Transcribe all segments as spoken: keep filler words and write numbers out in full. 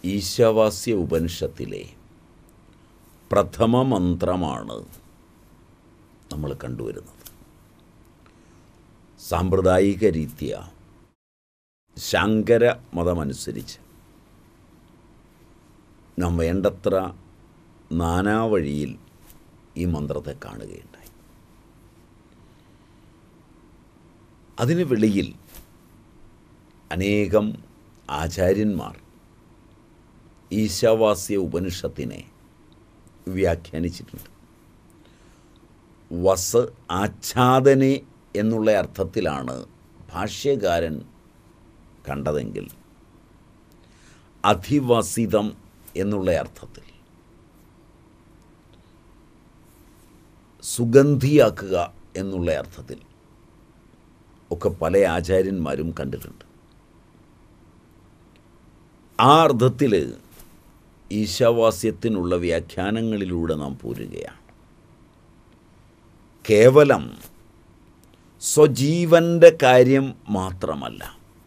ഈശാവാസ്യ ഉപനിഷത്തിലെ പ്രഥമ മന്ത്രമാണ് നമ്മൾ കണ്ടുവരുന്നത്. സാമ്പ്രദായിക രീതിയ ശങ്കര മതമനുസരിച്ച് നാം വേണ്ടത്ര നാനാവഴിയിൽ ഈ മന്ത്രത്തെ കാണുകയുണ്ടായി. അതിന് വെളിയിൽ അനേകം ആചാര്യന്മാർ ഈശാവാസ്യ ഉപനിഷത്തിനെ വ്യാഖ്യാനിച്ചിട്ടുണ്ട്. വസ് ആച്ഛാദനെ എന്നുള്ള അർത്ഥത്തിലാണ് ഭാഷ്യകാരൻ കണ്ടതെങ്കിൽ അധിവസിതം എന്നുള്ള അർത്ഥത്തിൽ സുഗന്ധിയാക്കുക എന്നുള്ള അർത്ഥത്തിൽ ഒക്കെ പല ആചാര്യന്മാരും കണ്ടിട്ടുണ്ട്. ആ അർത്ഥത്തിൽ ഈശാവാസ്യത്തിനുള്ള വ്യാഖ്യാനങ്ങളിലൂടെ നാം പോരുകയാണ്. കേവലം സ്വജീവൻ്റെ കാര്യം മാത്രമല്ല,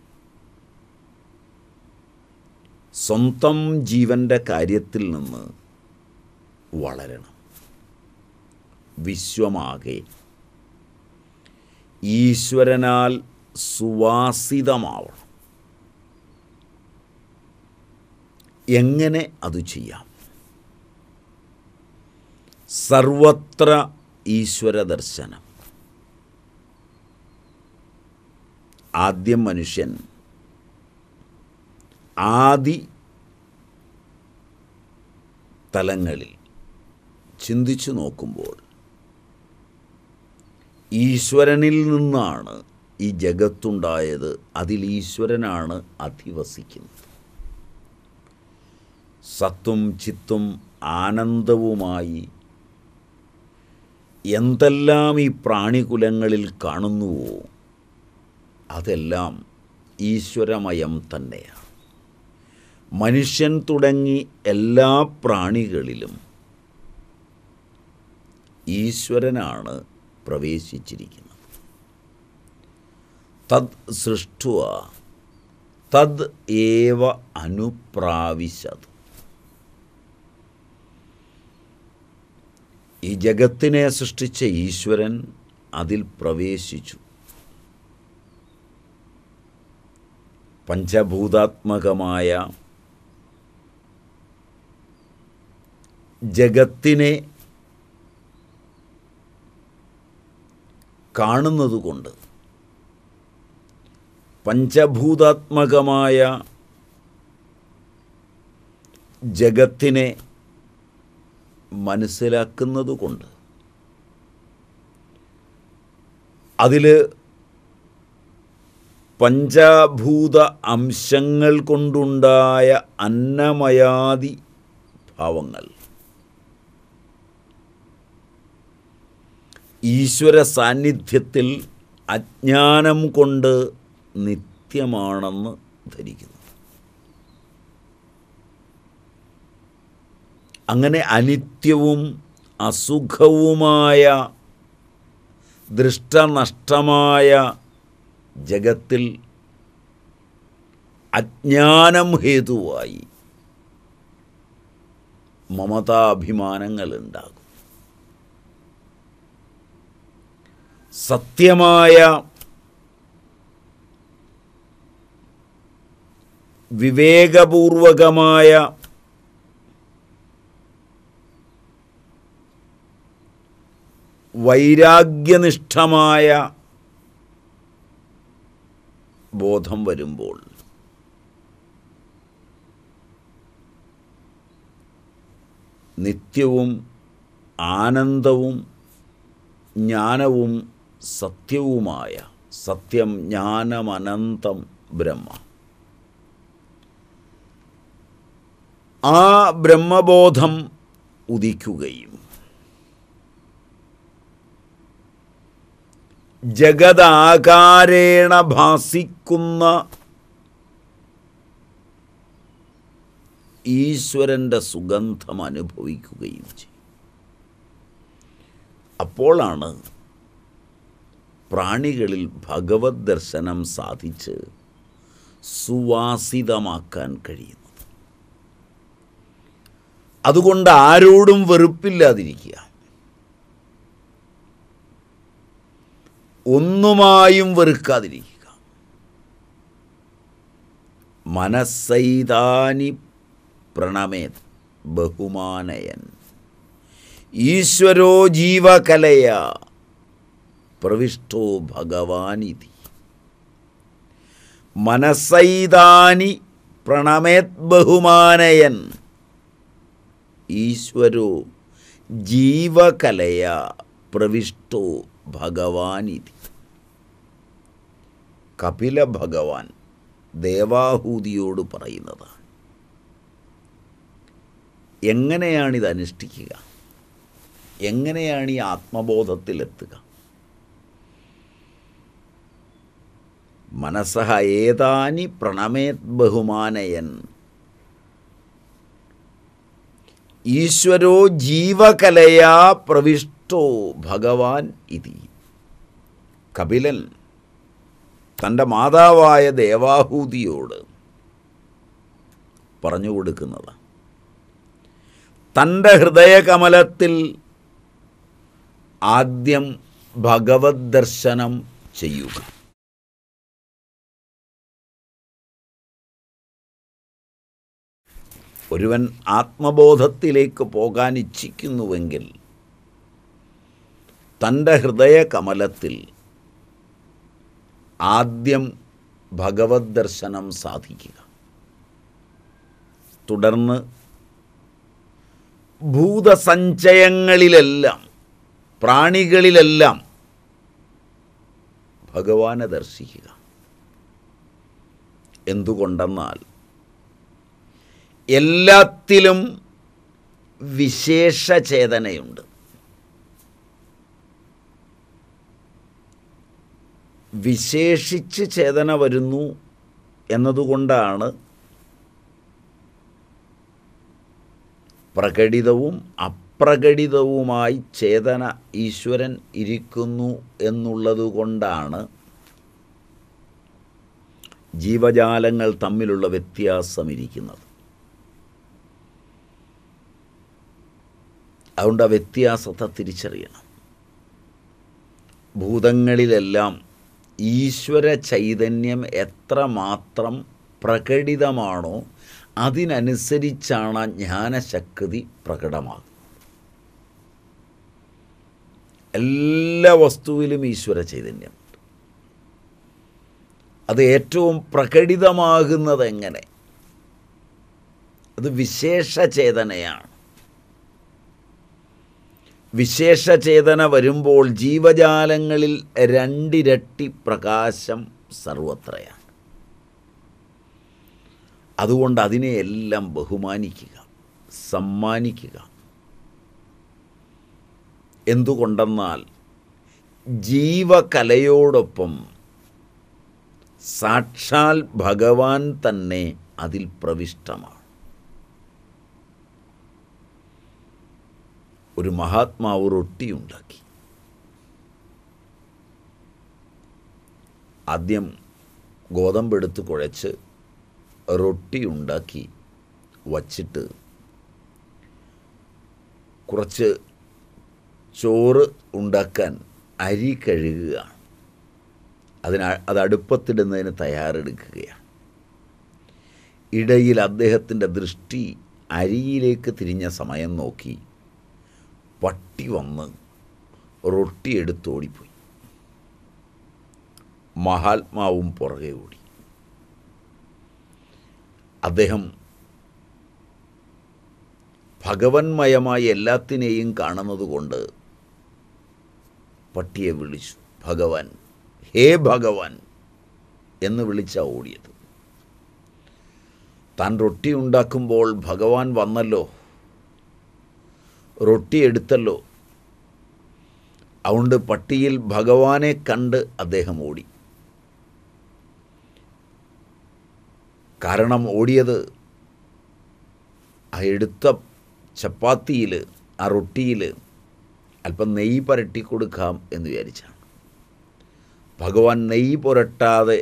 സ്വന്തം ജീവൻ്റെ കാര്യത്തിൽ നിന്ന് വളരണം. വിശ്വമാകെ ഈശ്വരനാൽ സുവാസിതമാവണം. എങ്ങനെ അത് ചെയ്യാം? സർവത്ര ഈശ്വര ദർശനം. ആദ്യം മനുഷ്യൻ ആദി തലങ്ങളിൽ ചിന്തിച്ചു നോക്കുമ്പോൾ ഈശ്വരനിൽ നിന്നാണ് ഈ ജഗത്തുണ്ടായത്. അതിൽ ഈശ്വരനാണ് അധിവസിക്കുന്നത്. സത്തും ചിത്തും ആനന്ദവുമായി എന്തെല്ലാം ഈ പ്രാണികുലങ്ങളിൽ കാണുന്നുവോ അതെല്ലാം ഈശ്വരമയം തന്നെയാണ്. മനുഷ്യൻ തുടങ്ങി എല്ലാ പ്രാണികളിലും ഈശ്വരനാണ് പ്രവേശിച്ചിരിക്കുന്നത്. തദ് സൃഷ്ടുവ തദ് ഏവ അനുപ്രാവിശത്. ഈ ജഗത്തിനെ സൃഷ്ടിച്ച ഈശ്വരൻ അതിൽ പ്രവേശിച്ചു. പഞ്ചഭൂതാത്മകമായ ജഗത്തിനെ കാണുന്നതുകൊണ്ട്, പഞ്ചഭൂതാത്മകമായ ജഗത്തിനെ മനസ്സിലാക്കുന്നതുകൊണ്ട്, അതിൽ പഞ്ചഭൂത അംശങ്ങൾ കൊണ്ടുണ്ടായ അന്നമയാദി ഭാവങ്ങൾ ഈശ്വര സാന്നിധ്യത്തിൽ അജ്ഞാനം കൊണ്ട് നിത്യമാണെന്ന് ധരിക്കുന്നു. അങ്ങനെ അനിത്യവും അസുഖവുമായ ദൃഷ്ടനഷ്ടമായ ജഗത്തിൽ അജ്ഞാനം ഹേതുവായി മമതാഭിമാനങ്ങളുണ്ടാകും. സത്യമായ വിവേകപൂർവകമായ വൈരാഗ്യനിഷ്ഠമായ ബോധം വരുമ്പോൾ നിത്യവും ആനന്ദവും ജ്ഞാനവും സത്യവുമായ സത്യം ജ്ഞാനമനന്തം ബ്രഹ്മ, ആ ബ്രഹ്മബോധം ഉദിക്കുകയും ജഗദാകാരേണ ഭാസിക്കുന്ന ഈശ്വരൻ്റെ സുഗന്ധം അനുഭവിക്കുകയും ചെയ്യും. അപ്പോഴാണ് പ്രാണികളിൽ ഭഗവത് ദർശനം സാധിച്ച് സുവാസിതമാക്കാൻ കഴിയുന്നത്. അതുകൊണ്ട് ആരോടും വെറുപ്പില്ലാതിരിക്കുക, ഒന്നുമായും വെറുക്കാതിരിക്കുക. മനസ്സൈതാനി പ്രണമേത് ബഹുമാനയൻ ഈശ്വരോ ജീവകലയ പ്രവിഷ്ടോ ഭഗവാനിതി. മനസ്സൈതാനി പ്രണമേത് ബഹുമാനയൻ ഈശ്വരോ ജീവകലയ പ്രവിഷ്ടോ ഭഗവാനിതി. കപില ഭഗവാൻ ദേവാഹൂതിയോട് പറയുന്നത് എങ്ങനെയാണിത് അനുഷ്ഠിക്കുക, എങ്ങനെയാണ് ഈ ആത്മബോധത്തിലെത്തുക? മനസ്സഹ ഏതാനി പ്രണമേത് ബഹുമാനയൻ ഈശ്വരോ ജീവകലയാ പ്രവിഷ്ടോ ഭഗവാൻ ഇതി. കപിലൻ തൻ്റെ മാതാവായ ദേവാഹൂതിയോട് പറഞ്ഞു കൊടുക്കുന്നത് തൻ്റെ ഹൃദയകമലത്തിൽ ആദ്യം ഭഗവത് ദർശനം ചെയ്യുക. ഒരുവൻ ആത്മബോധത്തിലേക്ക് പോകാൻ ഇച്ഛിക്കുന്നുവെങ്കിൽ തൻ്റെ ഹൃദയകമലത്തിൽ ആദ്യം ഭഗവത് ദർശനം സാധിക്കുക. തുടർന്ന് ഭൂതസഞ്ചയങ്ങളിലെല്ലാം പ്രാണികളിലെല്ലാം ഭഗവാനെ ദർശിക്കുക. എന്തുകൊണ്ടെന്നാൽ എല്ലാത്തിലും വിശേഷ ചേതനയുണ്ട്. വിശേഷിച്ച് ചേതന വരുന്നു എന്നതുകൊണ്ടാണ് പ്രകടിതവും അപ്രകടിതവുമായി ചേതന ഈശ്വരൻ ഇരിക്കുന്നു എന്നുള്ളതുകൊണ്ടാണ് ജീവജാലങ്ങൾ തമ്മിലുള്ള വ്യത്യാസം ഇരിക്കുന്നത്. അതുകൊണ്ട് ആ വ്യത്യാസത്തെ തിരിച്ചറിയണം. ഭൂതങ്ങളിലെല്ലാം ഈശ്വര ചൈതന്യം എത്രമാത്രം പ്രകടിതമാണോ അതിനനുസരിച്ചാണ് ജ്ഞാനശക്തി പ്രകടമാകുന്നത്. എല്ലാ വസ്തുവിലും ഈശ്വര ചൈതന്യമുണ്ട്. അത് ഏറ്റവും പ്രകടിതമാകുന്നത് എങ്ങനെ? അത് വിശേഷ ചേതനയാണ്. വിശേഷചേതന വരുമ്പോൾ ജീവജാലങ്ങളിൽ രണ്ടിരട്ടി പ്രകാശം സർവത്രയാണ്. അതുകൊണ്ട് അതിനെയെല്ലാം ബഹുമാനിക്കുക, സമ്മാനിക്കുക. എന്തുകൊണ്ടെന്നാൽ ജീവകലയോടൊപ്പം സാക്ഷാൽ ഭഗവാൻ തന്നെ അതിൽ പ്രവിഷ്ടമാണ്. ഒരു മഹാത്മാവ് റൊട്ടിയുണ്ടാക്കി. ആദ്യം ഗോതമ്പെടുത്ത് കുഴച്ച് റൊട്ടി ഉണ്ടാക്കി വച്ചിട്ട് കുറച്ച് ചോറ് ഉണ്ടാക്കാൻ അരി കഴുകുകയാണ്. അതിന് അത് അടുപ്പത്തിടുന്നതിന് തയ്യാറെടുക്കുകയാണ്. ഇടയിൽ അദ്ദേഹത്തിൻ്റെ ദൃഷ്ടി അരിയിലേക്ക് തിരിഞ്ഞ സമയം നോക്കി പട്ടി വന്ന് റൊട്ടി എടുത്തോടിപ്പോയി. മഹാത്മാവും പുറകെ ഓടി. അദ്ദേഹം ഭഗവന്മയമായി എല്ലാത്തിനെയും കാണുന്നത് കൊണ്ട് പട്ടിയെ വിളിച്ചു, ഭഗവാൻ, ഹേ ഭഗവാൻ എന്ന് വിളിച്ചാ ഓടിയത്. താൻ റൊട്ടി ഉണ്ടാക്കുമ്പോൾ ഭഗവാൻ വന്നല്ലോ, റൊട്ടി എടുത്തല്ലോ. അതുകൊണ്ട് പട്ടിയിൽ ഭഗവാനെ കണ്ട് അദ്ദേഹം ഓടി. കാരണം ഓടിയത് ആ എടുത്ത ചപ്പാത്തിയിൽ, ആ റൊട്ടിയിൽ അല്പം നെയ്യ് പുരട്ടി കൊടുക്കാം എന്ന് വിചാരിച്ചാണ്. ഭഗവാൻ നെയ്യ് പുരട്ടാതെ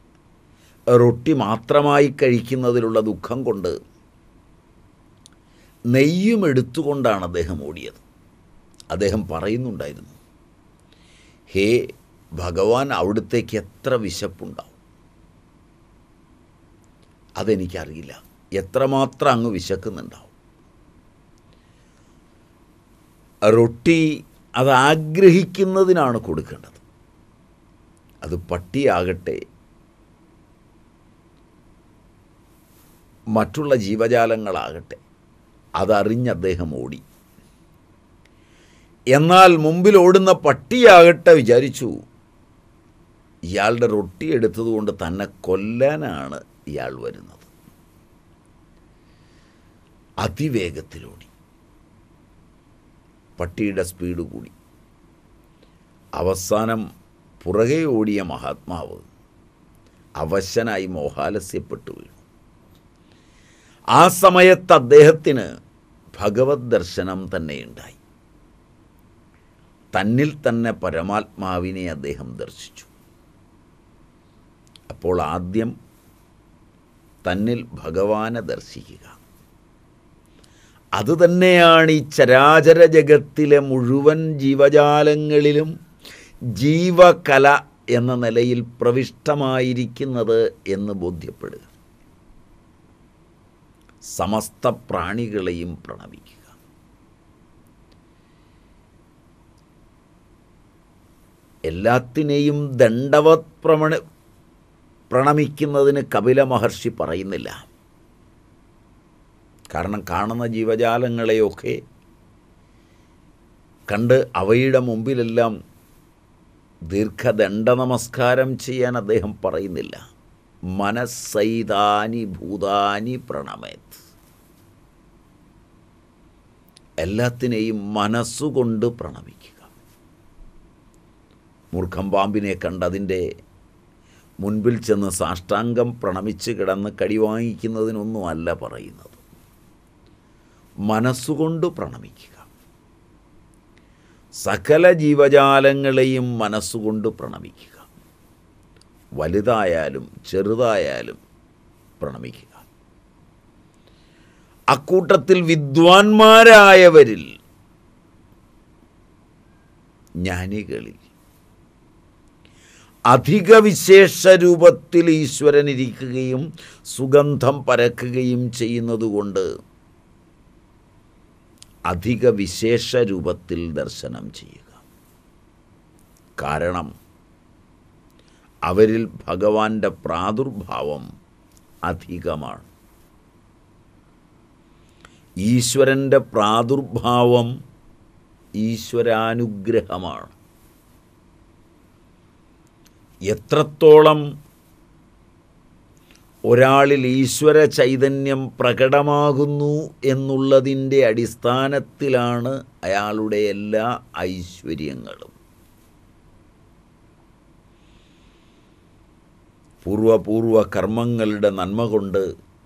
റൊട്ടി മാത്രമായി കഴിക്കുന്നതിലുള്ള ദുഃഖം കൊണ്ട് നെയ്യും എടുത്തുകൊണ്ടാണ് അദ്ദേഹം ഓടിയത്. അദ്ദേഹം പറയുന്നുണ്ടായിരുന്നു, ഹേ ഭഗവാൻ, അവിടുത്തേക്ക് എത്ര വിശപ്പുണ്ടാവും, അതെനിക്കറിയില്ല, എത്രമാത്രം അങ്ങ് വിശക്കുന്നുണ്ടാവും. റൊട്ടി അത് ആഗ്രഹിക്കുന്നതിനാണ് കൊടുക്കേണ്ടത്. അത് പട്ടിയാകട്ടെ മറ്റുള്ള ജീവജാലങ്ങളാകട്ടെ, അതറിഞ്ഞ് അദ്ദേഹം ഓടി. എന്നാൽ മുമ്പിൽ ഓടുന്ന പട്ടിയാകട്ടെ വിചാരിച്ചു, ഇയാളുടെ റൊട്ടി എടുത്തതുകൊണ്ട് തന്നെ കൊല്ലാനാണ് ഇയാൾ വരുന്നത്. അതിവേഗത്തിലോടി. പട്ടിയുടെ സ്പീഡ് കൂടി. അവസാനം പുറകെ ഓടിയ മഹാത്മാവ് അവശനായി മോഹാലസ്യപ്പെട്ടു വീണു. ആ സമയത്ത് അദ്ദേഹത്തിന് ഭഗവത് ദർശനം തന്നെയുണ്ടായി. തന്നിൽ തന്നെ പരമാത്മാവിനെ അദ്ദേഹം ദർശിച്ചു. അപ്പോൾ ആദ്യം തന്നിൽ ഭഗവാനെ ദർശിക്കുക. അതുതന്നെയാണ് ഈ ചരാചര ജഗത്തിലെ മുഴുവൻ ജീവജാലങ്ങളിലും ജീവകല എന്ന നിലയിൽ പ്രവിഷ്ടമായിരിക്കുന്നത് എന്ന് ബോധ്യപ്പെടുക. സമസ്ത പ്രാണികളെയും പ്രണമിക്കുക. എല്ലാത്തിനെയും ദണ്ഡവത് പ്രമണ പ്രണമിക്കുന്നതിന് കപില മഹർഷി പറയുന്നില്ല. കാരണം കാണുന്ന ജീവജാലങ്ങളെയൊക്കെ കണ്ട് അവയുടെ മുമ്പിലെല്ലാം ദീർഘദണ്ഡ നമസ്കാരം ചെയ്യാൻ അദ്ദേഹം പറയുന്നില്ല. മനസ്സൈതാനി ഭൂതാനി പ്രണമേത്. എല്ലാത്തിനെയും മനസ്സുകൊണ്ട് പ്രണമിക്കുക. മൂർഖം പാമ്പിനെ കണ്ട് അതിൻ്റെ മുൻപിൽ ചെന്ന് സാഷ്ടാംഗം പ്രണമിച്ച് കിടന്ന് കടി വാങ്ങിക്കുന്നതിനൊന്നുമല്ല പറയുന്നത്. മനസ്സുകൊണ്ട് പ്രണമിക്കുക. സകല ജീവജാലങ്ങളെയും മനസ്സുകൊണ്ട് പ്രണമിക്കുക. വലുതായാലും ചെറുതായാലും പ്രണമിക്കുക. അക്കൂട്ടത്തിൽ വിദ്വാൻമാരായവരിൽ, ജ്ഞാനികളിൽ അധിക വിശേഷ രൂപത്തിൽ ഈശ്വരൻ ഇരിക്കുകയും സുഗന്ധം പരക്കുകയും ചെയ്യുന്നതുകൊണ്ട് അധിക വിശേഷ രൂപത്തിൽ ദർശനം ചെയ്യുക. കാരണം അവരിൽ ഭഗവാന്റെ പ്രാദുർഭാവം അധികമാണ്. ഈശ്വരൻ്റെ പ്രാദുർഭാവം ഈശ്വരാനുഗ്രഹമാണ്. എത്രത്തോളം ഒരാളിൽ ഈശ്വര ചൈതന്യം പ്രകടമാകുന്നു എന്നുള്ളതിൻ്റെ അടിസ്ഥാനത്തിലാണ് അയാളുടെ എല്ലാ ഐശ്വര്യങ്ങളും. പൂർവപൂർവ കർമ്മങ്ങളുടെ നന്മ കൊണ്ട്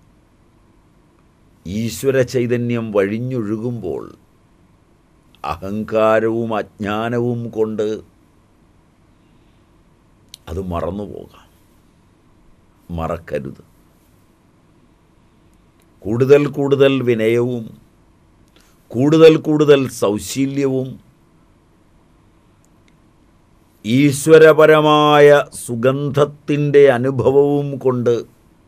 ഈശ്വര ചൈതന്യം വഴിഞ്ഞൊഴുകുമ്പോൾ അഹങ്കാരവും അജ്ഞാനവും കൊണ്ട് അത് മറന്നുപോകാം. മറക്കരുത്. കൂടുതൽ കൂടുതൽ വിനയവും കൂടുതൽ കൂടുതൽ സൗശീല്യവും ഈശ്വരപരമായ സുഗന്ധത്തിൻ്റെ അനുഭവവും കൊണ്ട്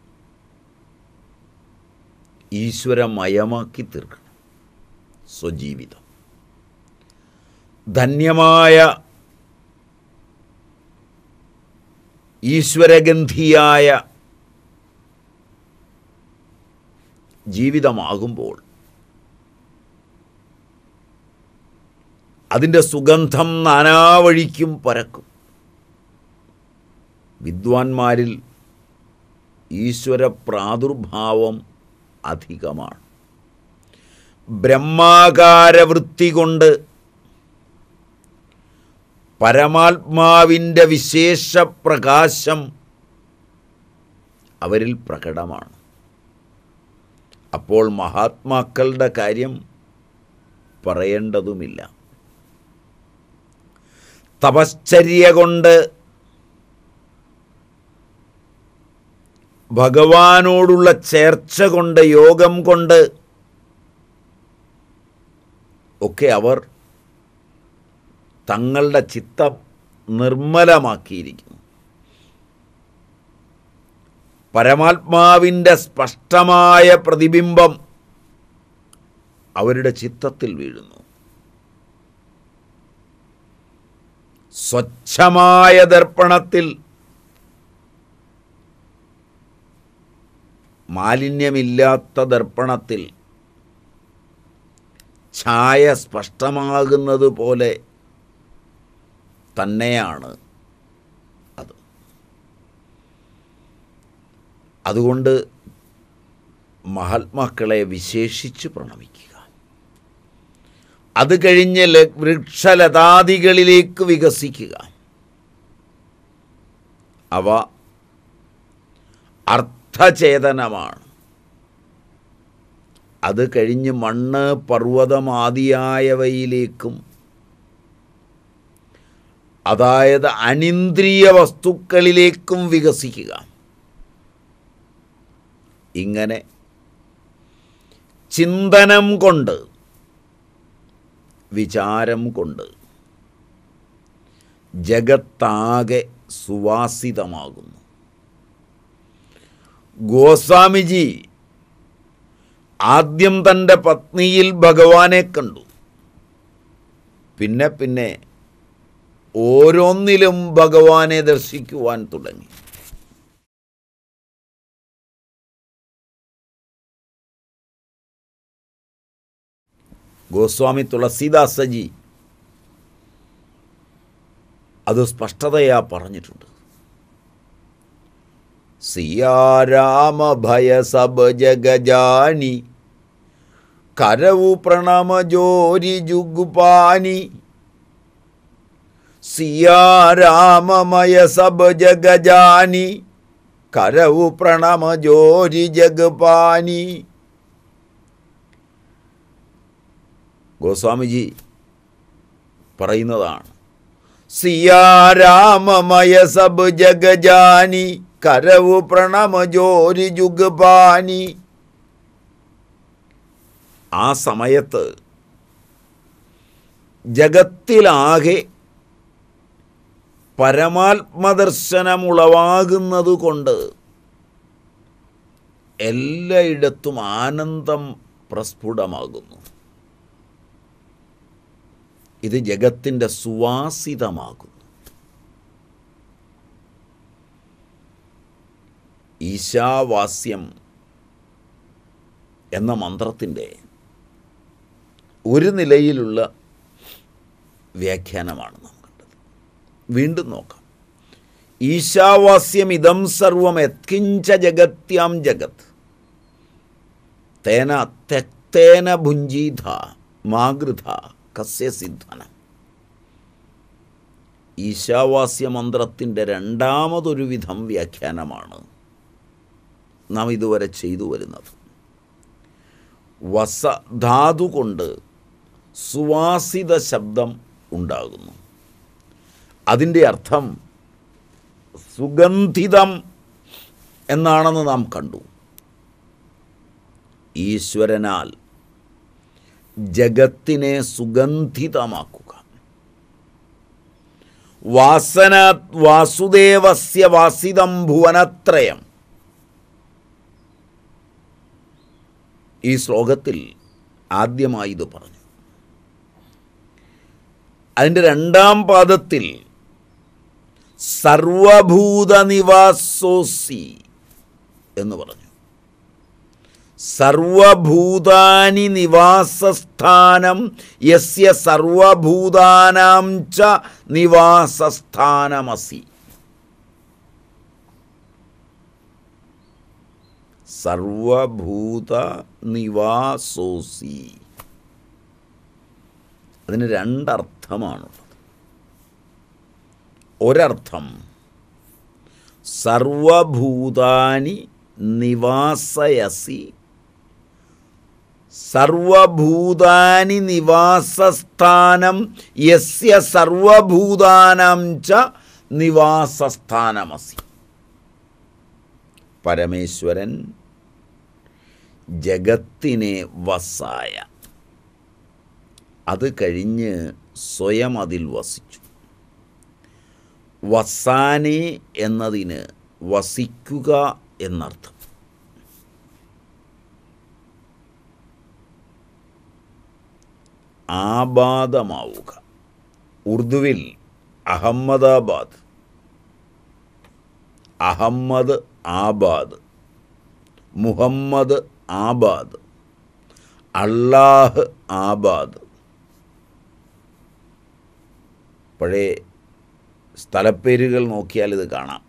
ഈശ്വരമയമാക്കി തീർക്കണം സ്വജീവിതം. ധന്യമായ ഈശ്വരഗന്ധിയായ ജീവിതമാകുമ്പോൾ അതിൻ്റെ സുഗന്ധം നാനാവഴിക്കും പരക്കും. വിദ്വാൻമാരിൽ ഈശ്വര പ്രാദുർഭാവം അധികമാണ്. ബ്രഹ്മാകാരവൃത്തി കൊണ്ട് പരമാത്മാവിൻ്റെ വിശേഷ പ്രകാശം അവരിൽ പ്രകടമാണ്. അപ്പോൾ മഹാത്മാക്കളുടെ കാര്യം പറയേണ്ടതുമില്ല. തപശ്ചര്യ കൊണ്ട് ഭഗവാനോടുള്ള ചേർച്ച കൊണ്ട് യോഗം കൊണ്ട് ഒക്കെ അവർ തങ്ങളുടെ ചിത്തം നിർമ്മലമാക്കിയിരിക്കുന്നു. പരമാത്മാവിൻ്റെ സ്പഷ്ടമായ പ്രതിബിംബം അവരുടെ ചിത്തത്തിൽ വീഴുന്നു. സ്വച്ഛമായ ദർപ്പണത്തിൽ മാലിന്യമില്ലാത്ത ദർപ്പണത്തിൽ ഛായ സ്പഷ്ടമാകുന്നത് പോലെ തന്നെയാണ് അത്. അതുകൊണ്ട് മഹാത്മാക്കളെ വിശേഷിച്ച് പ്രണമിക്കുക. അത് കഴിഞ്ഞ് വൃക്ഷലതാദികളിലേക്ക് വികസിക്കുക. അവ അർത്ഥചേതനമാണ്. അത് കഴിഞ്ഞ് മണ്ണ്, പർവ്വതമാദിയായവയിലേക്കും, അതായത് അനിന്ദ്രിയ വസ്തുക്കളിലേക്കും വികസിക്കുക. ഇങ്ങനെ ചിന്തനം കൊണ്ട്, വിചാരം കൊണ്ട് ജഗത്താകെ സുവാസിതമാകുന്നു. ഗോസ്വാമിജി ആദ്യം തൻ്റെ പത്നിയിൽ ഭഗവാനെ കണ്ടു. പിന്നെ പിന്നെ ഓരോന്നിലും ഭഗവാനെ ദർശിക്കുവാൻ തുടങ്ങി. ഗോസ്വാമി തുളസീദാസജി അത് സ്പഷ്ടതയാ പറഞ്ഞിട്ടുണ്ട്. സിയാരാമ ഭയ സബ ജഗജാനി കരവു പ്രണമ ജോരി ജുഗുപാനി. സിയാരാമമയ സബ ജഗജാനി കരവു പ്രണമ ജോരി ജഗപാനി. ഗോസ്വാമിജി പറയുന്നതാണ്, സിയാരാമമയ സബ് ജഗജാനി കരവു പ്രണമ ജോരി ജുഗപാനി. ആ സമയത്ത് ജഗത്തിലാകെ പരമാത്മദർശനമുളവാകുന്നതുകൊണ്ട് എല്ലായിടത്തും ആനന്ദം പ്രസ്ഫുടമാകുന്നു. ഇത് ജഗത്തിൻ്റെ സുവാസിതമാകുന്നു. ഈശാവാസ്യം എന്ന മന്ത്രത്തിൻ്റെ ഒരു നിലയിലുള്ള വ്യാഖ്യാനമാണ് നാം കണ്ടത്. വീണ്ടും നോക്കാം. ഈശാവാസ്യം ഇതം സർവം യത്കിഞ്ച ജഗത്യാം ജഗത് തേന തെക്തേന ഭുഞ്ജീധ മാഗൃധ കസ്യ സിദ്ധനം. ഈശാവാസ്യ മന്ത്രത്തിൻ്റെ രണ്ടാമതൊരു വിധം വ്യാഖ്യാനമാണ് നാം ഇതുവരെ ചെയ്തു വരുന്നത്. വസ ധാതു കൊണ്ട് സുവാസിത ശബ്ദം ഉണ്ടാകുന്നു. അതിൻ്റെ അർത്ഥം സുഗന്ധിതം എന്നാണെന്ന് നാം കണ്ടു. ഈശ്വരനാൽ ജഗത്തിനെ സുഗന്ധിതമാക്കുക. വാസനാത് വാസുദേവസ്യ വാസിതം ഭുവനത്രയം. ഈ ശ്ലോകത്തിൽ ആദ്യമായി ഇത് പറഞ്ഞു. അതിൻ്റെ രണ്ടാം പാദത്തിൽ സർവഭൂത നിവാസോസി എന്ന് പറഞ്ഞു. സർവഭൂതാനി നിവാസസ്ഥാനം യസ്യ സർവഭൂതാനാം ച നിവാസസ്ഥാനമസി. സർവഭൂത നിവാസോസി. അതിന് രണ്ടർത്ഥമാണുള്ളത്. ഒരർത്ഥം സർവഭൂതാനി നിവാസയസി, സർവഭൂതാനി നിവാസസ്ഥാനം യസ്യ സർവഭൂതാനാം ച നിവാസസ്ഥാനമസി. പരമേശ്വരൻ ജഗത്തിനെ വസായ, അത് കഴിഞ്ഞ് സ്വയം അതിൽ വസിച്ചു. വസാനെ എന്നതിന് വസിക്കുക എന്നർത്ഥം. ആബാദമാവുക. ഉറുദുവിൽ അഹമ്മദാബാദ്, അഹമ്മദ് ആബാദ്, മുഹമ്മദ് ആബാദ്, അള്ളാഹ് ആബാദ്. പഴയ സ്ഥലപ്പേരുകൾ നോക്കിയാൽ ഇത് കാണാം.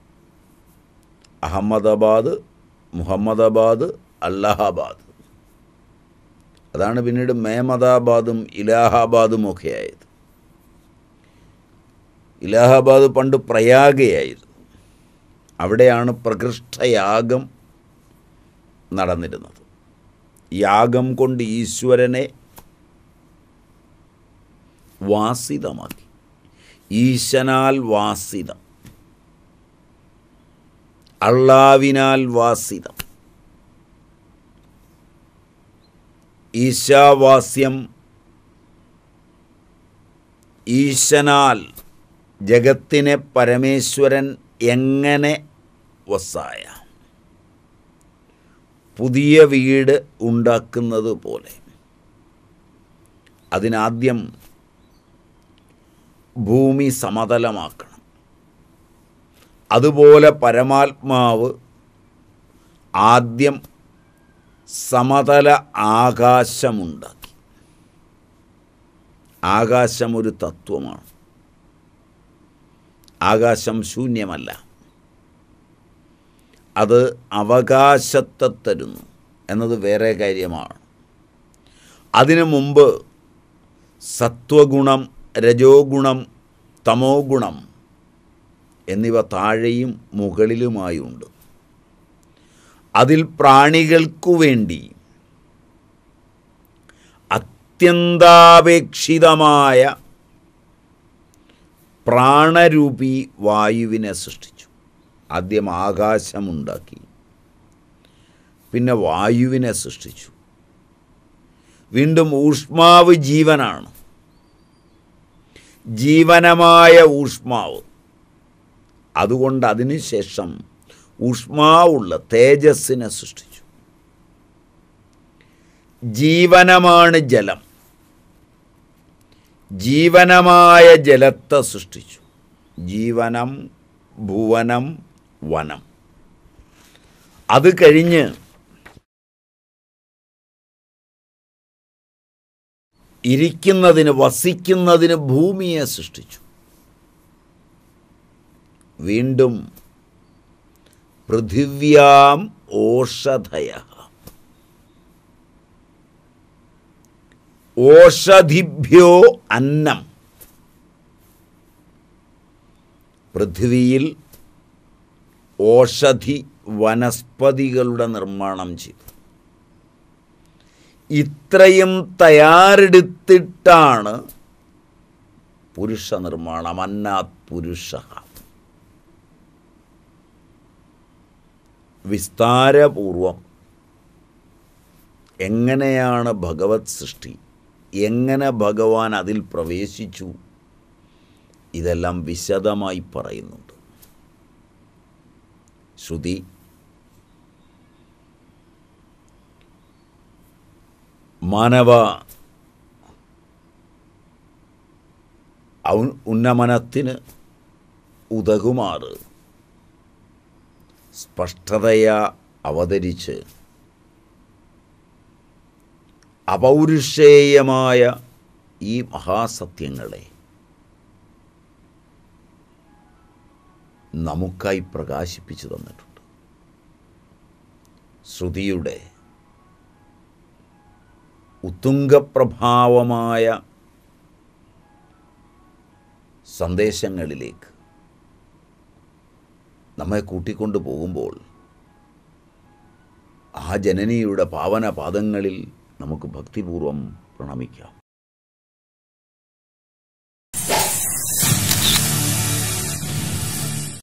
അഹമ്മദാബാദ്, മുഹമ്മദാബാദ്, അല്ലാഹാബാദ്. അതാണ് പിന്നീട് മേമദാബാദും ഇലാഹാബാദും ഒക്കെ ആയത്. ഇലാഹാബാദ് പണ്ട് പ്രയാഗയായിരുന്നു. അവിടെയാണ് പ്രകൃഷ്ടയാഗം നടന്നിരുന്നത്. യാഗം കൊണ്ട് ഈശ്വരനെ വാസിതമാക്കി. ഈശനാൽ വാസിതം, അള്ളാവിനാൽ വാസിതം. ഈശാവാസ്യം, ഈശനാൽ ജഗത്തിനെ പരമേശ്വരൻ എങ്ങനെ വസായ, പുതിയ വീട് ഉണ്ടാക്കുന്നത് പോലെ. അതിനാദ്യം ഭൂമി സമതലമാക്കണം. അതുപോലെ പരമാത്മാവ് ആദ്യം സമതല ആകാശമുണ്ടാക്കി. ആകാശം ഒരു തത്വമാണ്. ആകാശം ശൂന്യമല്ല. അത് അവകാശത്തെ തരുന്നു എന്നത് വേറെ കാര്യമാണ്. അതിനു മുമ്പ് സത്വഗുണം, രജോ ഗുണം, തമോ ഗുണം എന്നിവ താഴെയും മുകളിലുമായുണ്ട്. അതിൽ പ്രാണികൾക്കു വേണ്ടി അത്യന്താപേക്ഷിതമായ പ്രാണരൂപി വായുവിനെ സൃഷ്ടിച്ചു. ആദ്യം ആകാശമുണ്ടാക്കി, പിന്നെ വായുവിനെ സൃഷ്ടിച്ചു. വീണ്ടും ഊഷ്മാവ് ജീവനാണ്. ജീവനമായ ഊഷ്മാവ്. അതുകൊണ്ട് അതിനുശേഷം ഊഷ്മാവുള്ള തേജസ്സിനെ സൃഷ്ടിച്ചു. ജീവനമാണ് ജലം. ജീവനമായ ജലത്തെ സൃഷ്ടിച്ചു. ജീവനം, ഭുവനം, വനം. അത് കഴിഞ്ഞ് ഇരിക്കുന്നതിന്, വസിക്കുന്നതിന് ഭൂമിയെ സൃഷ്ടിച്ചു. വീണ്ടും പൃഥിവ്യാം ഓഷധയഃ, ഓഷധിഭ്യോ അന്നം. പൃഥ്വിയിൽ ഓഷധി വനസ്പതികളുടെ നിർമ്മാണം ചെയ്തു. ഇത്രയും തയ്യാറെടുത്തിട്ടാണ് പുരുഷ നിർമ്മാണം. അന്നാത് പുരുഷ. വിസ്താരപൂർവം എങ്ങനെയാണ് ഭഗവത് സൃഷ്ടി, എങ്ങനെ ഭഗവാൻ അതിൽ പ്രവേശിച്ചു, ഇതെല്ലാം വിശദമായി പറയുന്നുണ്ട്. ശ്രുതി മാനവ ഉന്നമനത്തിന് ഉതകുമാറ് സ്പഷ്ടതയാ അവതരിച്ച് അപൗരുഷേയമായ ഈ മഹാസത്യങ്ങളെ നമുക്കായി പ്രകാശിപ്പിച്ചു തന്നിട്ടുണ്ട്. ശ്രുതിയുടെ ഉത്തുംഗപ്രഭാവമായ സന്ദേശങ്ങളിലേക്ക് നമ്മെ കൂട്ടിക്കൊണ്ടു പോകുമ്പോൾ ആ ജനനിയുടെ പാവന പാദങ്ങളിൽ നമുക്ക് ഭക്തിപൂർവം പ്രണമിക്കാം.